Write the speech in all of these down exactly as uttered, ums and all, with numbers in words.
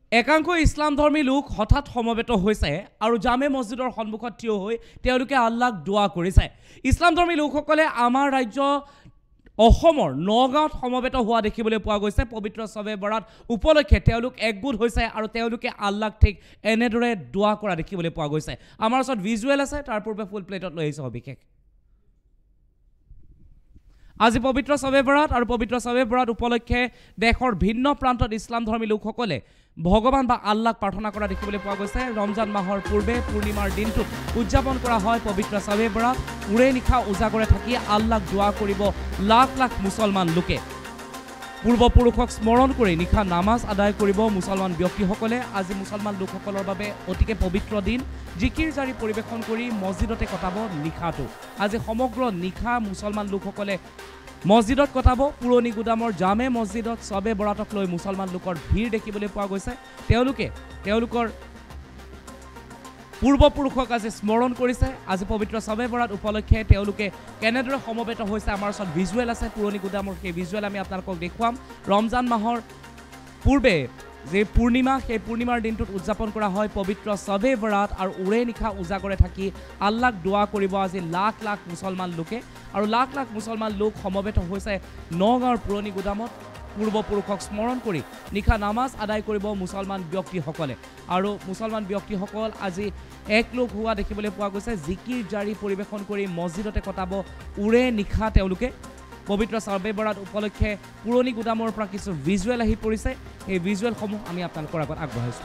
একাংশ ইছলাম ধৰ্মী লোক হঠাৎ সমবেত হৈছে আৰু জামে মছজিদৰ সন্মুখত থিয় হৈ তেওঁলোকে আল্লাহক দোৱা কৰিছে। ইছলাম ধৰ্মী লোকসকলে আমাৰ ৰাজ্য অসমৰ নগাঁৱত সমবেত হোৱা দেখিবলৈ পোৱা গৈছে। পবিত্ৰ শবে বৰাত উপলক্ষে তেওঁলোক একগোট হৈছে আৰু তেওঁলোকে আল্লাহক ঠিক এনেদৰে দোৱা কৰা দেখিবলৈ পোৱা গৈছে। আমাৰ ওচৰত ভিজুৱেল আছে, তাৰ পূৰ্বে ফুল প্লেটত লৈ আহিছোঁ সবিশেষ। আজি পবিত্ৰ শবে বৰাত আৰু পবিত্ৰ শবে বৰাত উপলক্ষে দেশৰ ভিন্ন প্ৰান্তত ইছলাম ধৰ্মী লোকসকলে ভগৱান বা আল্লাহক প্ৰাৰ্থনা কৰা দেখিবলৈ পোৱা গৈছে। ৰমজান মাহৰ পূৰ্বে পূৰ্ণিমাৰ দিনটোত উদযাপন কৰা হয় পবিত্ৰ শবে বৰাত। উৰে নিশা উজাগৰে থাকি আল্লাহক দোৱা কৰিব লাখ লাখ মুছলমান লোকে। পূৰ্বপুৰুষক স্মৰণ কৰি নিশা নামাজ আদায় কৰিব মুছলমান ব্যক্তিসকলে। আজি মুছলমান লোকসকলৰ বাবে অতিকে পবিত্ৰ দিন। জিকিৰ জাৰি পৰিৱেশন কৰি মছজিদতে কটাব নিশাটো। আজি সমগ্ৰ নিশা মুছলমান লোকসকলে মছজিদত কটাব। পুৰণি গুদামৰ জামে মছজিদত শবে বৰাতক লৈ মুছলমান লোকৰ ভিৰ দেখিবলৈ পোৱা গৈছে। তেওঁলোকে তেওঁলোকৰ পূৰ্বপুৰুষক আজি স্মৰণ কৰিছে। আজি পবিত্ৰ শবে বৰাত উপলক্ষে তেওঁলোকে কেনেদৰে সমবেত হৈছে আমাৰ ওচৰত ভিজুৱেল আছে। পুৰণি গুদামৰ সেই ভিজুৱেল আমি আপোনালোকক দেখুৱাম। ৰমজান মাহৰ পূৰ্বে যে পূৰ্ণিমা, সেই পূৰ্ণিমাৰ দিনটোত উদযাপন কৰা হয় পবিত্ৰ শবে বৰাত আৰু উৰে নিশা উজাগৰে থাকি আল্লাহক দোৱা কৰিব আজি লাখ লাখ মুছলমান লোকে। আৰু লাখ লাখ মুছলমান লোক সমবেত হৈছে নগাঁৱৰ পুৰণি গুদামত পূৰ্বপুৰুষক স্মৰণ কৰি নিশা নামাজ আদায় কৰিব মুছলমান ব্যক্তিসকলে। আৰু মুছলমান ব্যক্তিসকল আজি একলোক হোৱা দেখিবলৈ পোৱা গৈছে। জিকিৰ জাৰি পৰিৱেশন কৰি মছজিদতে কটাব উৰে নিশা তেওঁলোকে। পবিত্ৰ শবে বৰাত উপলক্ষে পুৰণি গুদামৰ পৰা কিছু ভিজুৱেল আহি পৰিছে। সেই ভিজুৱেলসমূহ আমি আপোনালোকৰ আগত আগবঢ়াইছোঁ।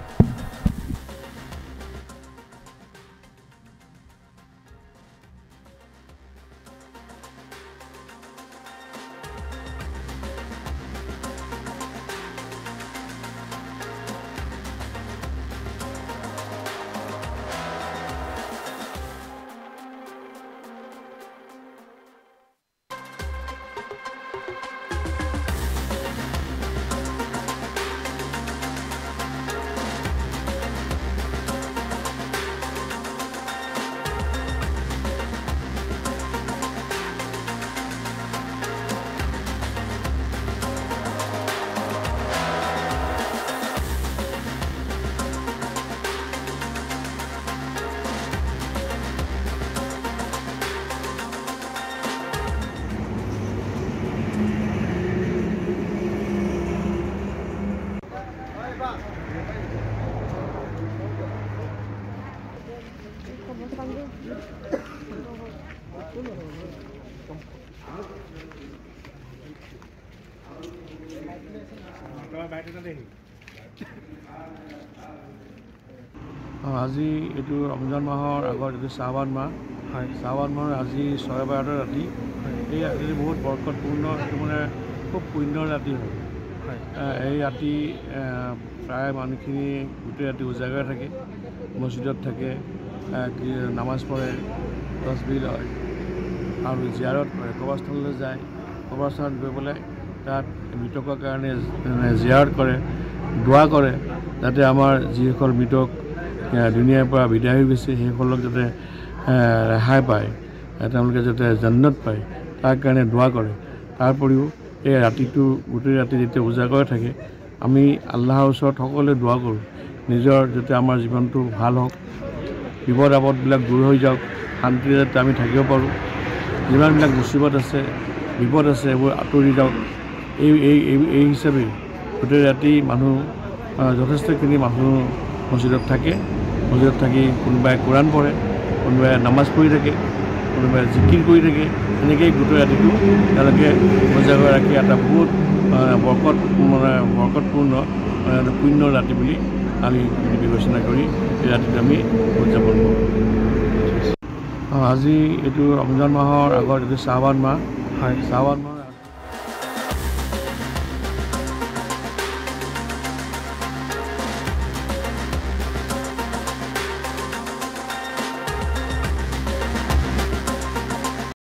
আজি এইটো ৰমজান মাহৰ আগত এইটো শ্ৰাবণ মাহ হয়। শ্ৰাবণ মাহৰ আজি ছয় বাৰটা ৰাতি। এই ৰাতিটো বহুত বৰকতপূৰ্ণ, এইটো মানে খুব পুণ্যৰ ৰাতি হয়। এই ৰাতি প্ৰায় মানুহখিনি গোটেই ৰাতি উজাগৰে থাকে, মছজিদত থাকে, নামাজ পঢ়ে, তছবিহ লয় আৰু জিয়াৰত কৰে। কবৰস্থানলৈ যায়, কবৰস্থানত গৈ পেলাই তাত মৃতকৰ কাৰণে জিয়াৰত কৰে, দোৱা কৰে যাতে আমাৰ যিসকল মৃতক দুনিয়াৰ পৰা বিদায় হৈ গৈছে সেইসকলক যাতে ৰেহাই পায়, তেওঁলোকে যাতে জান্নাত পায়, তাৰ কাৰণে দোৱা কৰে। তাৰ উপৰিও এই ৰাতিটো গোটেই ৰাতি যেতিয়া উজাগৰে থাকে আমি আল্লাহৰ ওচৰত সকলোৱে দোৱা কৰোঁ নিজৰ যাতে আমাৰ জীৱনটো ভাল হওক, বিপদ আপদবিলাক দূৰ হৈ যাওক, শান্তিৰে যাতে আমি থাকিব পাৰোঁ, যিমানবিলাক মুচিবত আছে বিপদ আছে এইবোৰ আঁতৰি যাওক। এই এই এই হিচাপে গোটেই ৰাতি মানুহ যথেষ্টখিনি মানুহ মছজিদত থাকে। মছজিদত থাকি কোনোবাই কোৰাণ পঢ়ে, কোনোবাই নামাজ পঢ়ি থাকে, কোনোবাই জিকিৰ কৰি থাকে। এনেকৈয়ে গোটেই ৰাতিটো তেওঁলোকে উজাগৰ ৰাখি এটা বহুত বৰকত মানে বৰকতপূৰ্ণ পুণ্যৰ ৰাতি বুলি আমি বিবেচনা কৰি এই ৰাতিটো আমি উদযাপন কৰোঁ। আজি এইটো ৰমজান মাহৰ আগত এইটো শ্ৰাবণ মাহ হয়। শ্ৰাবণ মাহ